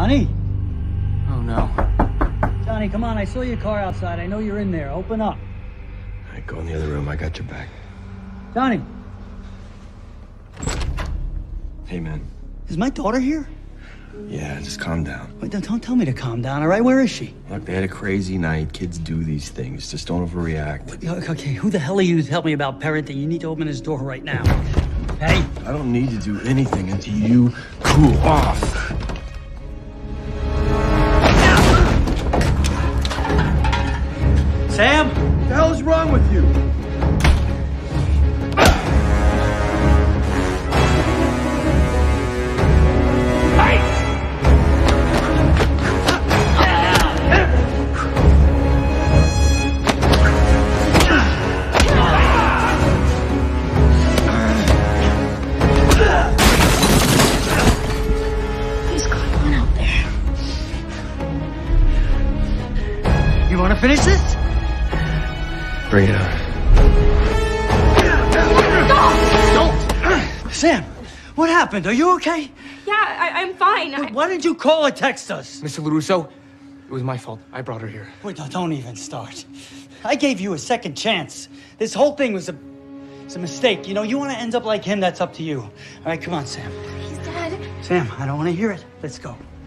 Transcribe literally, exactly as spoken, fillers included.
Johnny? Oh, no. Johnny, come on. I saw your car outside. I know you're in there. Open up. All right, go in the other room. I got your back. Johnny. Hey, man. Is my daughter here? Yeah, just calm down. Wait, don't, don't tell me to calm down, all right? Where is she? Look, they had a crazy night. Kids do these things. Just don't overreact. Okay, who the hell are you to help me about parenting? You need to open his door right now. Hey? I don't need to do anything until you cool off. Sam? What the hell is wrong with you? Finish this? Bring it on. Don't! Sam, what happened? Are you okay? Yeah, I, I'm fine. Wait, I... Why didn't you call or text us? Mister LaRusso, it was my fault. I brought her here. Wait, no, don't even start. I gave you a second chance. This whole thing was a, it's a mistake. You know, you want to end up like him, that's up to you. All right, come on, Sam. Please, Dad. Sam, I don't want to hear it. Let's go.